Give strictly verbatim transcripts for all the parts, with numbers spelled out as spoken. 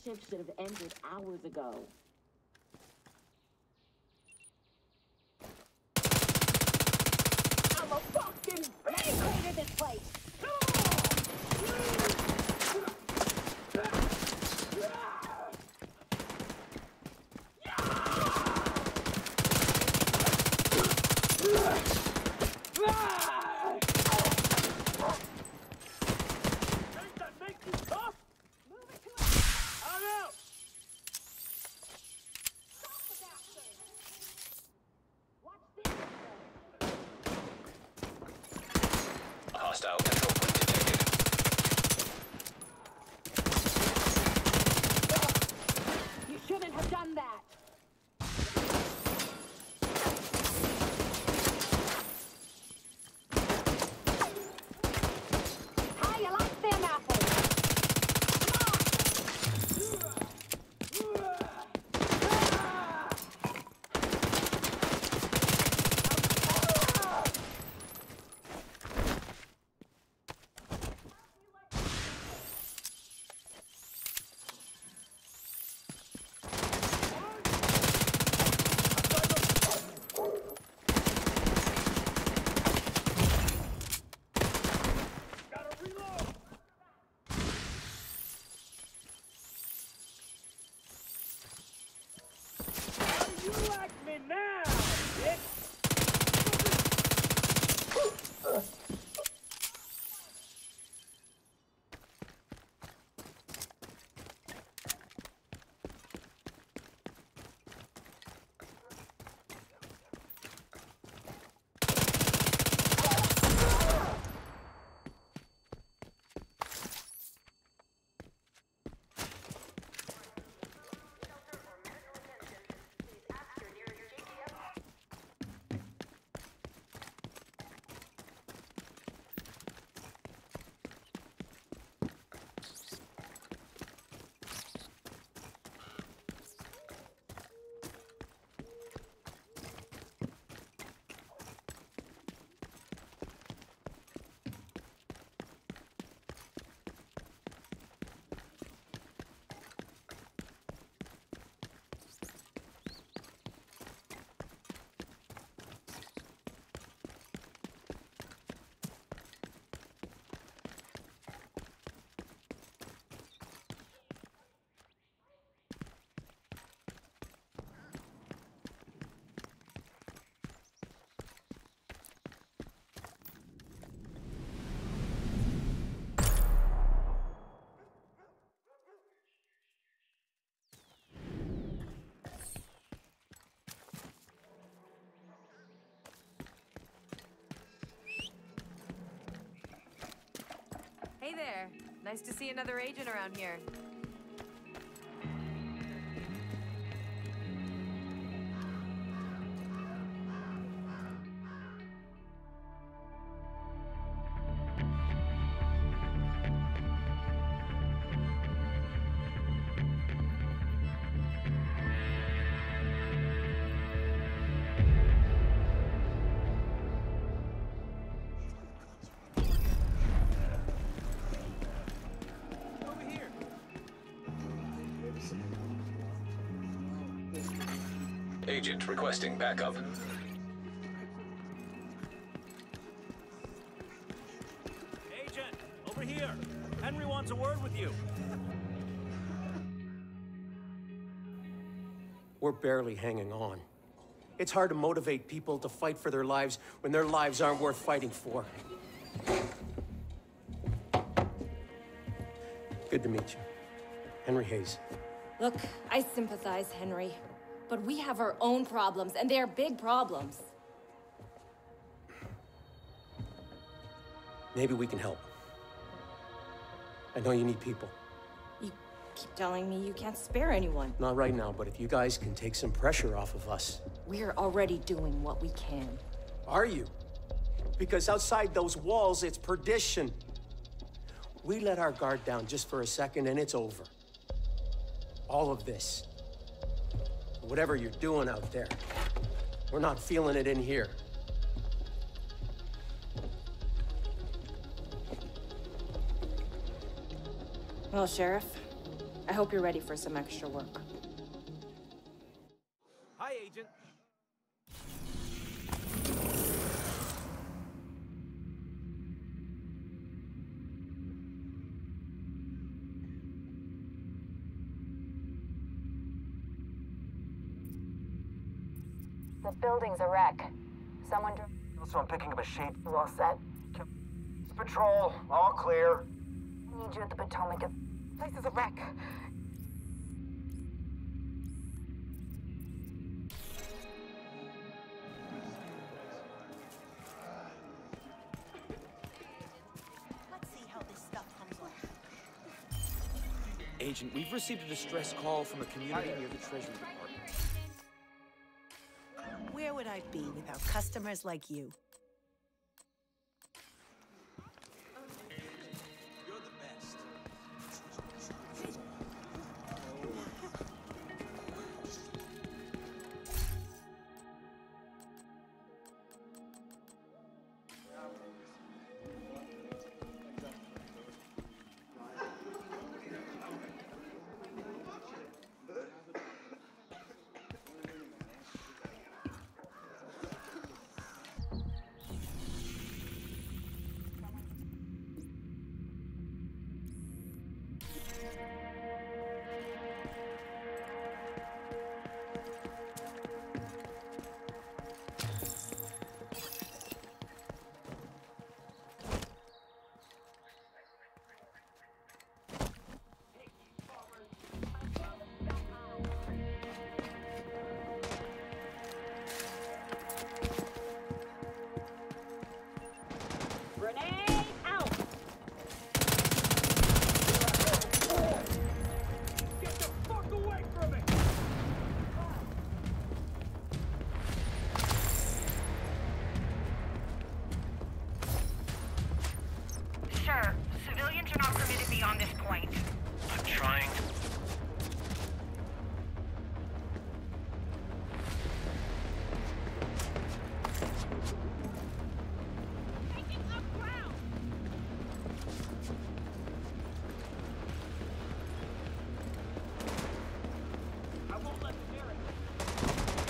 shift should have ended hours ago. I'm a fucking beast! Clear this place! Hostile control point detected. You shouldn't have done that! How you like them apples? Hey there. Nice to see another agent around here. Agent requesting backup. Agent, over here. Henry wants a word with you. We're barely hanging on. It's hard to motivate people to fight for their lives when their lives aren't worth fighting for. Good to meet you. Henry Hayes. Look, I sympathize, Henry. But we have our own problems, and they're big problems. Maybe we can help. I know you need people. You keep telling me you can't spare anyone. Not right now, but if you guys can take some pressure off of us. We're already doing what we can. Are you? Because outside those walls, it's perdition. We let our guard down just for a second, and it's over. All of this. Whatever you're doing out there, we're not feeling it in here. Well, Sheriff, I hope you're ready for some extra work. Hi, Agent. The building's a wreck. Someone... Also, I'm picking up a shape. You all set? Patrol, all clear. I need you at the Potomac. The place is a wreck. Let's see how this stuff comes off. Agent, we've received a distress call from a community near the Treasury Department. Where would I be without customers like you? You're the best. Grenade out! Get the fuck away from me! Sir, civilians are not permitted beyond this point. I'm trying. I won't let them near it.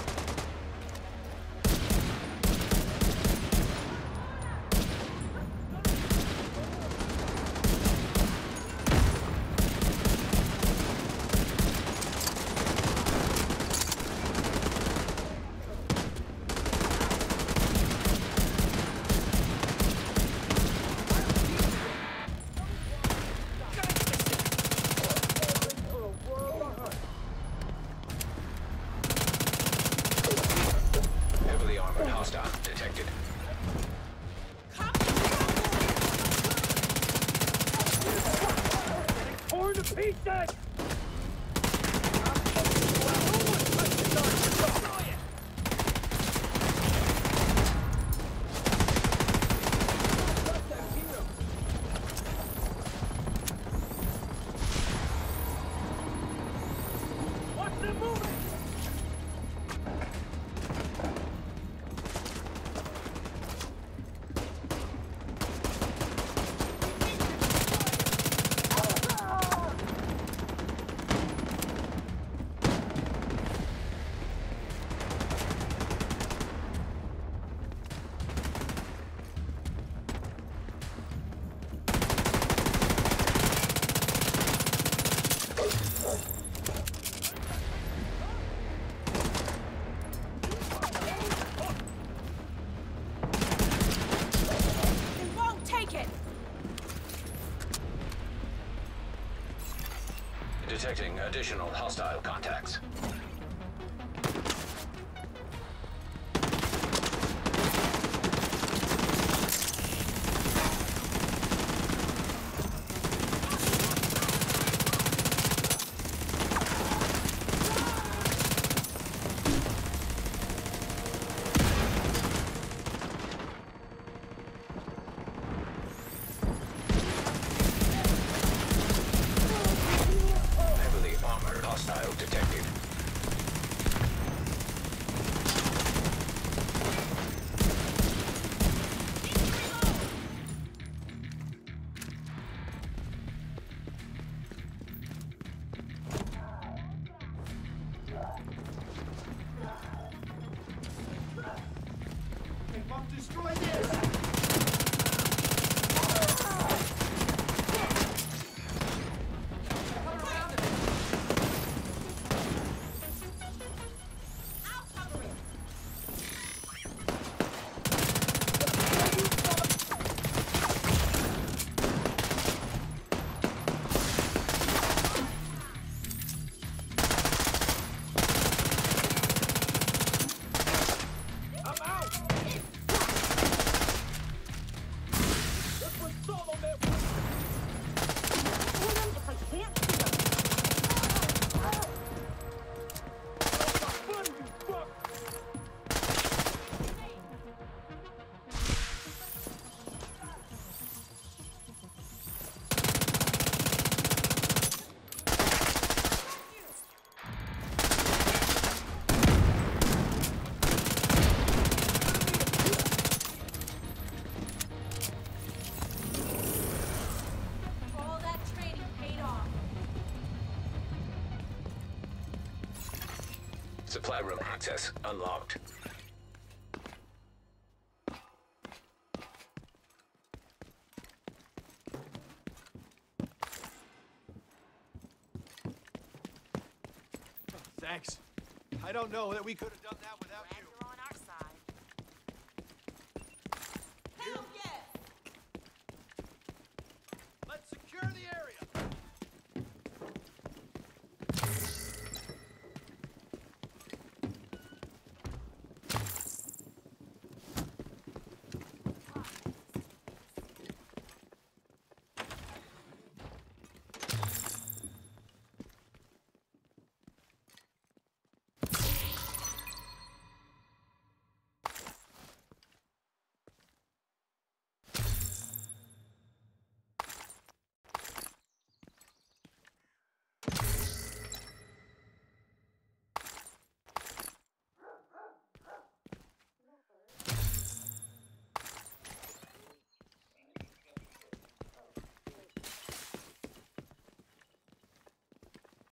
Heavily armored hostile detected. Torn to pieces! Watch them moving! It won't take it! Detecting additional hostile contacts. Heavily armored hostile detected. All that training paid off. Supply room access unlocked. Thanks. I don't know that we could have done that without you.